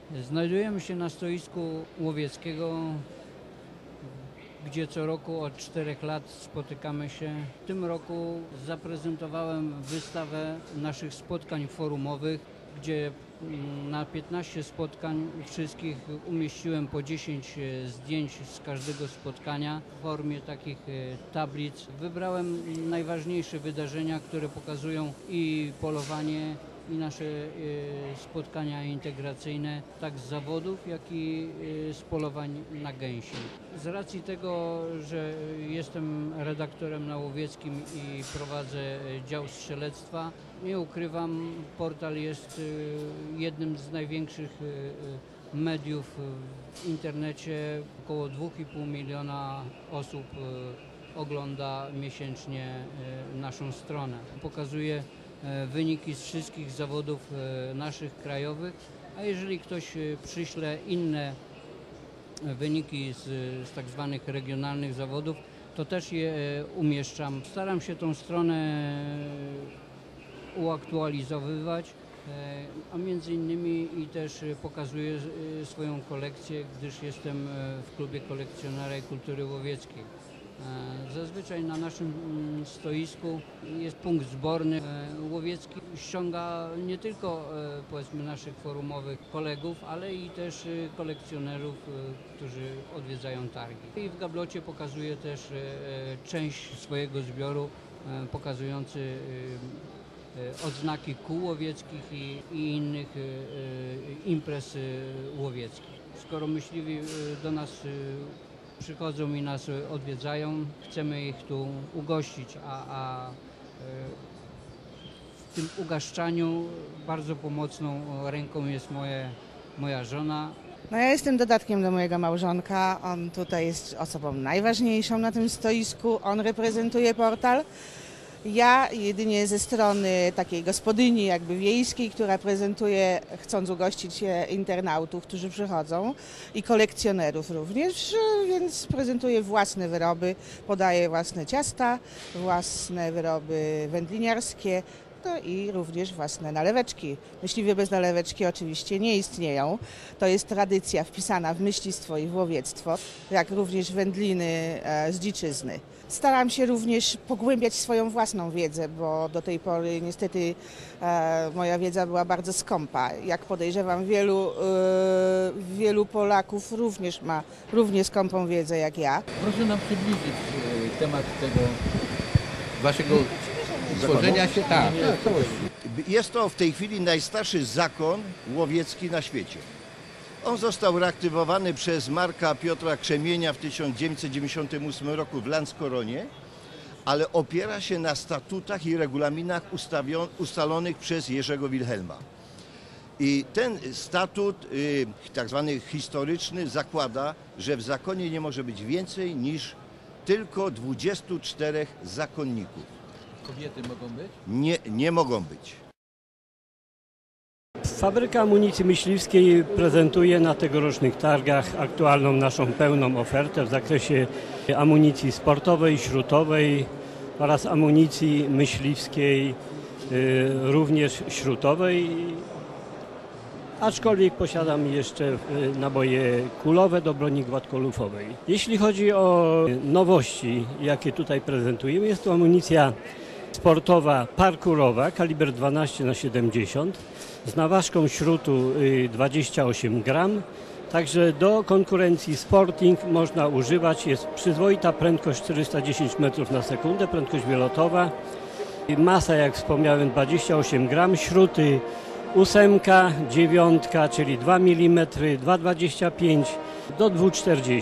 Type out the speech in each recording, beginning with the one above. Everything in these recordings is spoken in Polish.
Znajdujemy się na stoisku łowieckiego, gdzie co roku od 4 lat spotykamy się. W tym roku zaprezentowałem wystawę naszych spotkań forumowych, gdzie na 15 spotkań wszystkich umieściłem po 10 zdjęć z każdego spotkania w formie takich tablic. Wybrałem najważniejsze wydarzenia, które pokazują i polowanie, i nasze spotkania integracyjne, tak z zawodów, jak i z polowań na gęsi. Z racji tego, że jestem redaktorem na Łowieckim i prowadzę dział strzelectwa, nie ukrywam, portal jest jednym z największych mediów w internecie. Około 2,5 miliona osób ogląda miesięcznie naszą stronę. Pokazuje wyniki z wszystkich zawodów naszych krajowych, a jeżeli ktoś przyśle inne wyniki z tak zwanych regionalnych zawodów, to też je umieszczam. Staram się tą stronę uaktualizowywać, a między innymi i też pokazuję swoją kolekcję, gdyż jestem w klubie kolekcjonera kultury łowieckiej. Zazwyczaj na naszym stoisku jest punkt zborny. Łowiecki ściąga nie tylko powiedzmy naszych forumowych kolegów, ale i też kolekcjonerów, którzy odwiedzają targi. I w gablocie pokazuję też część swojego zbioru pokazujący odznaki kół łowieckich i innych imprez łowieckich. Skoro myśliwi do nas przychodzą i nas odwiedzają, chcemy ich tu ugościć, a w tym ugaszczaniu bardzo pomocną ręką jest moja żona. No ja jestem dodatkiem do mojego małżonka, on tutaj jest osobą najważniejszą na tym stoisku, on reprezentuje portal. Ja jedynie ze strony takiej gospodyni jakby wiejskiej, która prezentuje, chcąc ugościć internautów, którzy przychodzą i kolekcjonerów również, więc prezentuję własne wyroby, podaję własne ciasta, własne wyroby wędliniarskie, no i również własne naleweczki. Myśliwie bez naleweczki oczywiście nie istnieją. To jest tradycja wpisana w myślistwo i w łowiectwo, jak również wędliny z dziczyzny. Staram się również pogłębiać swoją własną wiedzę, bo do tej pory niestety moja wiedza była bardzo skąpa. Jak podejrzewam, wielu Polaków również ma równie skąpą wiedzę jak ja. Proszę nam przybliżyć temat tego waszego tworzenia się. Tak. Jest to w tej chwili najstarszy zakon łowiecki na świecie. On został reaktywowany przez Marka Piotra Krzemienia w 1998 roku w Lanskoronie, ale opiera się na statutach i regulaminach ustalonych przez Jerzego Wilhelma. I ten statut, tak zwany historyczny, zakłada, że w zakonie nie może być więcej niż tylko 24 zakonników. Kobiety mogą być? Nie mogą być. Fabryka Amunicji Myśliwskiej prezentuje na tegorocznych targach aktualną naszą pełną ofertę w zakresie amunicji sportowej, śrutowej oraz amunicji myśliwskiej, również śrutowej. Aczkolwiek posiadam jeszcze naboje kulowe do broni gładkolufowej. Jeśli chodzi o nowości, jakie tutaj prezentujemy, jest to amunicja sportowa parkurowa, kaliber 12×70 z naważką śrutu 28 gram. Także do konkurencji Sporting można używać. Jest przyzwoita prędkość 410 metrów na sekundę, prędkość wylotowa. Masa, jak wspomniałem, 28 gram. Śruty 8, 9, czyli 2 mm, 2,25 do 2,40.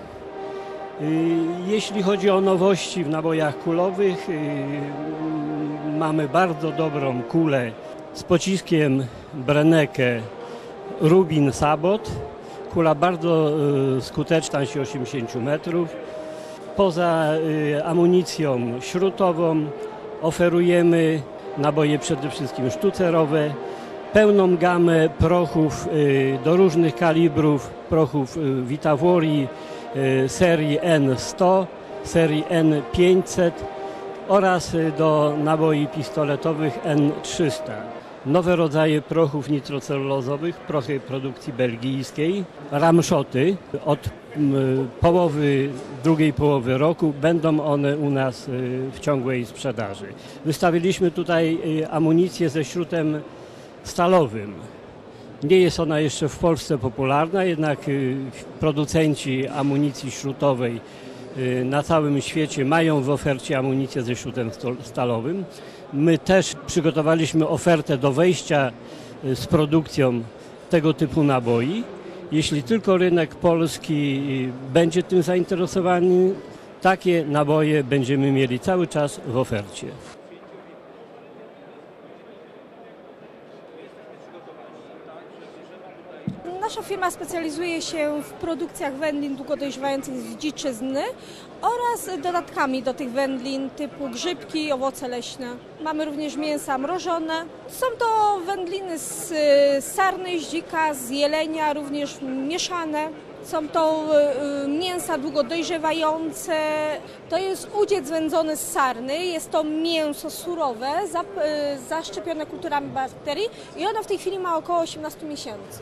Jeśli chodzi o nowości w nabojach kulowych, mamy bardzo dobrą kulę z pociskiem Brennecke Rubin Sabot. Kula bardzo skuteczna, 80 metrów. Poza amunicją śrutową oferujemy naboje przede wszystkim sztucerowe, pełną gamę prochów do różnych kalibrów, prochów Vitavori serii N100, serii N500 oraz do naboi pistoletowych N300. nowe rodzaje prochów nitrocelulozowych, prochy produkcji belgijskiej, ramszoty. Od drugiej połowy roku będą one u nas w ciągłej sprzedaży. Wystawiliśmy tutaj amunicję ze śrutem stalowym. Nie jest ona jeszcze w Polsce popularna, jednak producenci amunicji śrutowej na całym świecie mają w ofercie amunicję ze śrutem stalowym. My też przygotowaliśmy ofertę do wejścia z produkcją tego typu naboi. Jeśli tylko rynek polski będzie tym zainteresowany, takie naboje będziemy mieli cały czas w ofercie. Nasza firma specjalizuje się w produkcjach wędlin długodojrzewających z dziczyzny oraz dodatkami do tych wędlin typu grzybki, owoce leśne. Mamy również mięsa mrożone. Są to wędliny z sarny, z dzika, z jelenia, również mieszane. Są to mięsa długodojrzewające. To jest udziec wędzony z sarny. Jest to mięso surowe, zaszczepione kulturami bakterii i ono w tej chwili ma około 18 miesięcy.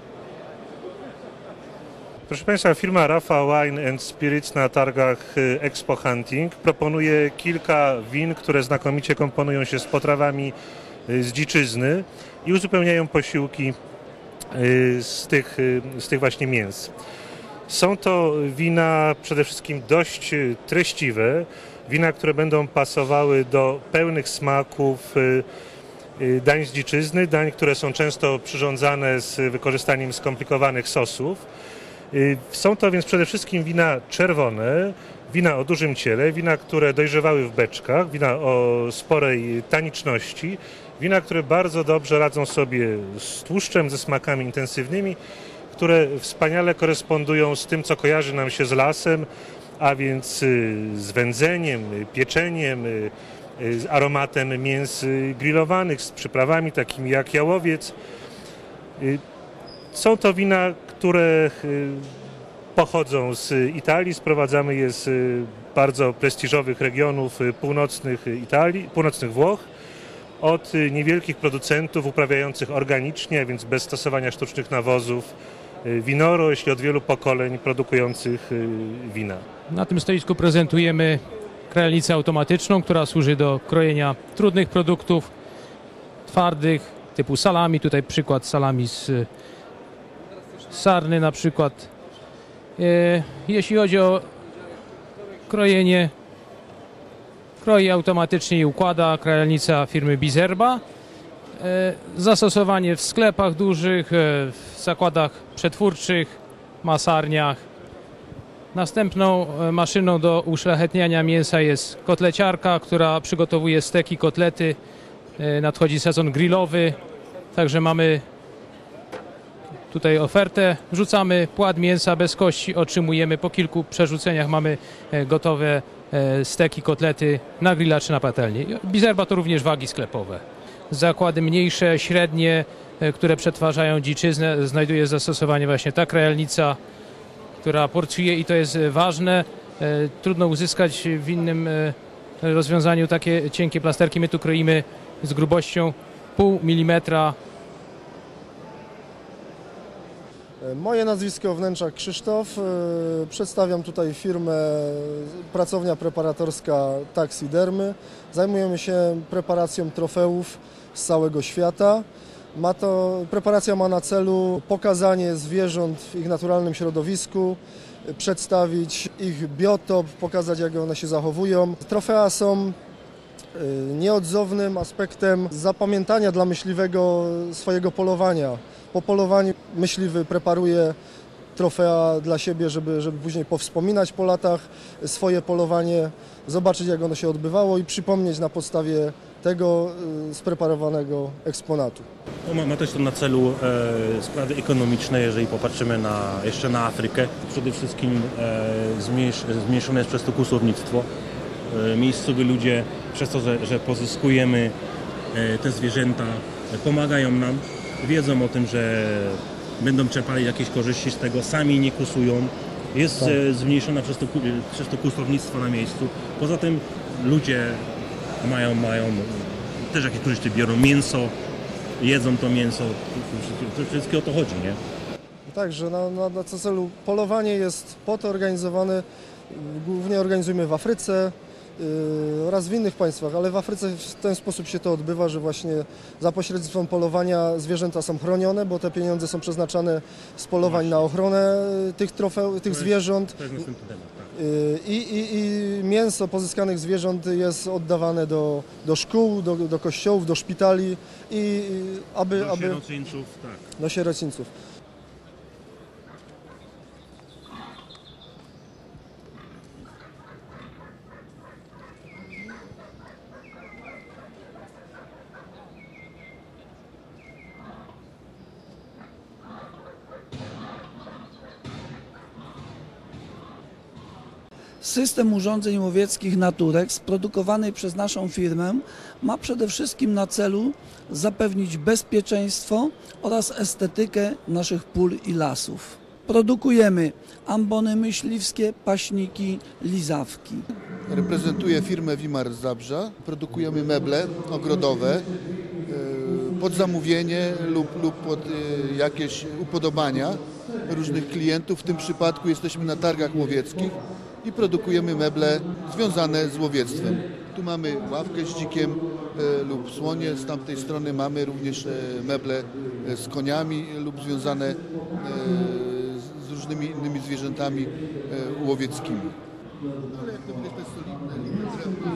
Proszę Państwa, firma Rafa Wine and Spirits na targach Expo Hunting proponuje kilka win, które znakomicie komponują się z potrawami z dziczyzny i uzupełniają posiłki z tych właśnie mięs. Są to wina przede wszystkim dość treściwe, wina, które będą pasowały do pełnych smaków dań z dziczyzny, dań, które są często przyrządzane z wykorzystaniem skomplikowanych sosów. Są to więc przede wszystkim wina czerwone, wina o dużym ciele, wina, które dojrzewały w beczkach, wina o sporej taniczności, wina, które bardzo dobrze radzą sobie z tłuszczem, ze smakami intensywnymi, które wspaniale korespondują z tym, co kojarzy nam się z lasem, a więc z wędzeniem, pieczeniem, z aromatem mięs grillowanych, z przyprawami takimi jak jałowiec. Są to wina, które pochodzą z Italii, sprowadzamy je z bardzo prestiżowych regionów północnych Italii, północnych Włoch, od niewielkich producentów uprawiających organicznie, a więc bez stosowania sztucznych nawozów, winorośl, od wielu pokoleń produkujących wina. Na tym stoisku prezentujemy krajownicę automatyczną, która służy do krojenia trudnych produktów, twardych, typu salami. Tutaj przykład salami z sarny na przykład. Jeśli chodzi o krojenie, kroi automatycznie i układa krajownica firmy Bizerba. Zastosowanie w sklepach dużych, w zakładach przetwórczych, masarniach. Następną maszyną do uszlachetniania mięsa jest kotleciarka, która przygotowuje steki, kotlety. Nadchodzi sezon grillowy, także mamy tutaj ofertę. Wrzucamy płat mięsa bez kości, otrzymujemy po kilku przerzuceniach, mamy gotowe steki, kotlety na grilla czy na patelni. Bizerba to również wagi sklepowe. Zakłady mniejsze, średnie, które przetwarzają dziczyznę, znajduje zastosowanie właśnie ta krajalnica, która porcjuje i to jest ważne. Trudno uzyskać w innym rozwiązaniu takie cienkie plasterki. My tu kroimy z grubością 0,5 mm. Moje nazwisko Wnętrzak Krzysztof. Przedstawiam tutaj firmę, pracownia preparatorska Taxidermy. Zajmujemy się preparacją trofeów z całego świata. Preparacja ma na celu pokazanie zwierząt w ich naturalnym środowisku, przedstawić ich biotop, pokazać, jak one się zachowują. Trofea są nieodzownym aspektem zapamiętania dla myśliwego swojego polowania. Po polowaniu myśliwy preparuje trofea dla siebie, żeby później powspominać po latach swoje polowanie, zobaczyć, jak ono się odbywało i przypomnieć na podstawie tego spreparowanego eksponatu. Ma też to na celu sprawy ekonomiczne, jeżeli popatrzymy jeszcze na Afrykę. Przede wszystkim zmniejszone jest przez to kłusownictwo. Miejscowi ludzie przez to, że pozyskujemy te zwierzęta, pomagają nam, wiedzą o tym, że będą czerpali jakieś korzyści z tego, sami nie kusują. Jest zmniejszone przez to kłusownictwo na miejscu. Poza tym ludzie mają też jakieś korzyści, biorą mięso jedzą to mięso. To wszystko o to chodzi, nie? Także na co celu polowanie jest po to organizowane, głównie organizujemy w Afryce oraz w innych państwach, ale w Afryce w ten sposób się to odbywa, że właśnie za pośrednictwem polowania zwierzęta są chronione, bo te pieniądze są przeznaczane z polowań na ochronę tych zwierząt. To jest następny temat, tak. I mięso pozyskanych zwierząt jest oddawane do szkół, do kościołów, do szpitali Do sierocińców, tak. Do sierocińców. System urządzeń łowieckich Naturex, produkowany przez naszą firmę, ma przede wszystkim na celu zapewnić bezpieczeństwo oraz estetykę naszych pól i lasów. Produkujemy ambony myśliwskie, paśniki, lizawki. Reprezentuję firmę Wimar z Zabrza. Produkujemy meble ogrodowe pod zamówienie lub pod jakieś upodobania różnych klientów. W tym przypadku jesteśmy na targach łowieckich i produkujemy meble związane z łowiectwem. Tu mamy ławkę z dzikiem lub słonie, z tamtej strony mamy również meble z koniami lub związane z różnymi innymi zwierzętami łowieckimi. Ale jak to widać, to jest solidne drewno.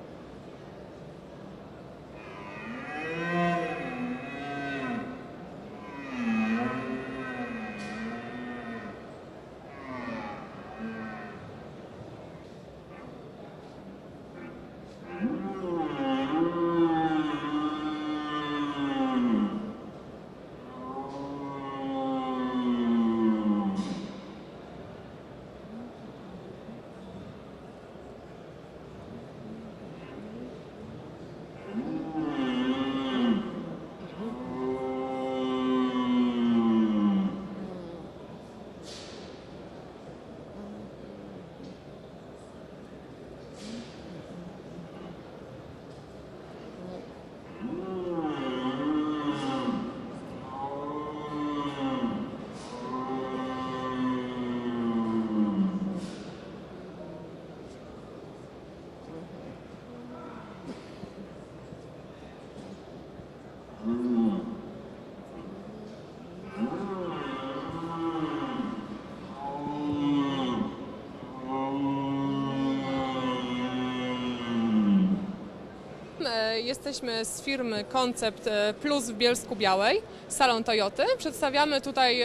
Jesteśmy z firmy Koncept Plus w Bielsku-Białej, salon Toyoty. Przedstawiamy tutaj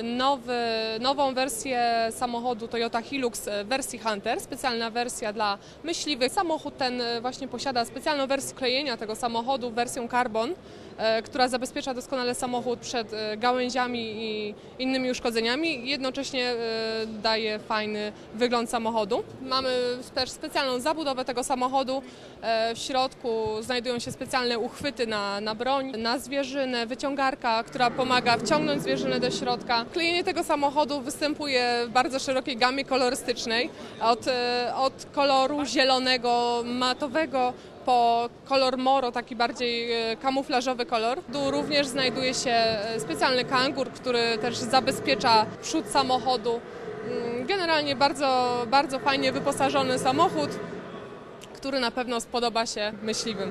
nową wersję samochodu Toyota Hilux w wersji Hunter, specjalna wersja dla myśliwych. Samochód ten właśnie posiada specjalną wersję klejenia tego samochodu, wersję Carbon, która zabezpiecza doskonale samochód przed gałęziami i innymi uszkodzeniami. Jednocześnie daje fajny wygląd samochodu. Mamy też specjalną zabudowę tego samochodu. W środku znajdują się specjalne uchwyty na broń, na zwierzynę, wyciągarka, która pomaga wciągnąć zwierzynę do środka. Klejenie tego samochodu występuje w bardzo szerokiej gamie kolorystycznej, od koloru zielonego, matowego, po kolor moro, taki bardziej kamuflażowy kolor. Tu również znajduje się specjalny kangur, który też zabezpiecza przód samochodu. Generalnie bardzo, bardzo fajnie wyposażony samochód, który na pewno spodoba się myśliwym.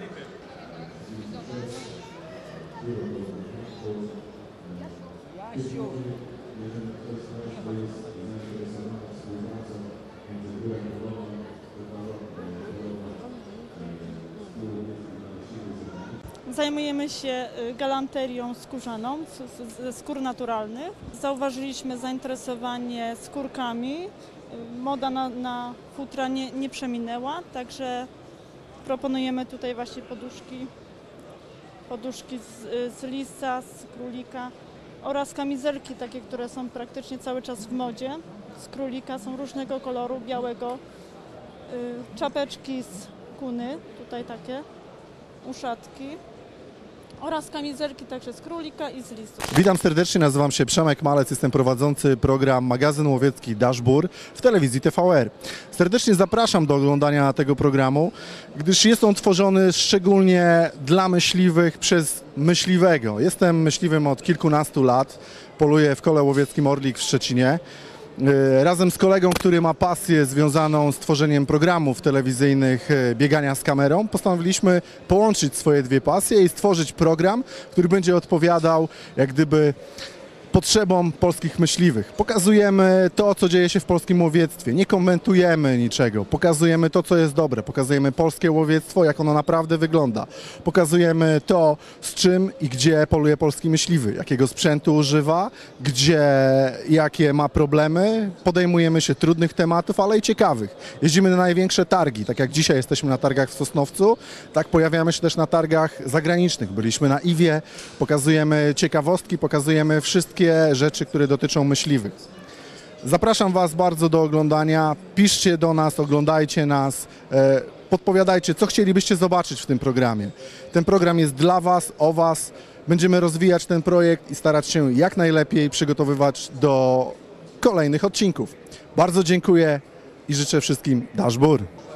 Zajmujemy się galanterią skórzaną, ze skór naturalnych. Zauważyliśmy zainteresowanie skórkami. Moda na futra nie przeminęła, także proponujemy tutaj właśnie poduszki z lisa, z królika oraz kamizelki takie, które są praktycznie cały czas w modzie. Z królika są różnego koloru, białego, czapeczki z kuny, tutaj takie, uszatki. oraz kamizelki także z królika i z listów. Witam serdecznie, nazywam się Przemek Malec, jestem prowadzący program Magazyn Łowiecki Dashbur w telewizji TVR. Serdecznie zapraszam do oglądania tego programu, gdyż jest on tworzony szczególnie dla myśliwych przez myśliwego. Jestem myśliwym od kilkunastu lat, poluję w kole łowieckim Orlik w Szczecinie. Razem z kolegą, który ma pasję związaną z tworzeniem programów telewizyjnych biegania z kamerą, postanowiliśmy połączyć swoje dwie pasje i stworzyć program, który będzie odpowiadał jak gdyby potrzebom polskich myśliwych. Pokazujemy to, co dzieje się w polskim łowiectwie, nie komentujemy niczego, pokazujemy to, co jest dobre, pokazujemy polskie łowiectwo, jak ono naprawdę wygląda. Pokazujemy to, z czym i gdzie poluje polski myśliwy, jakiego sprzętu używa, jakie ma problemy. Podejmujemy się trudnych tematów, ale i ciekawych. Jeździmy na największe targi, tak jak dzisiaj jesteśmy na targach w Sosnowcu, tak pojawiamy się też na targach zagranicznych. Byliśmy na Iwie, pokazujemy ciekawostki, pokazujemy wszystkie rzeczy, które dotyczą myśliwych. Zapraszam Was bardzo do oglądania, piszcie do nas, oglądajcie nas, podpowiadajcie, co chcielibyście zobaczyć w tym programie. Ten program jest dla Was, o Was. Będziemy rozwijać ten projekt i starać się jak najlepiej przygotowywać do kolejnych odcinków. Bardzo dziękuję i życzę wszystkim Dashbur.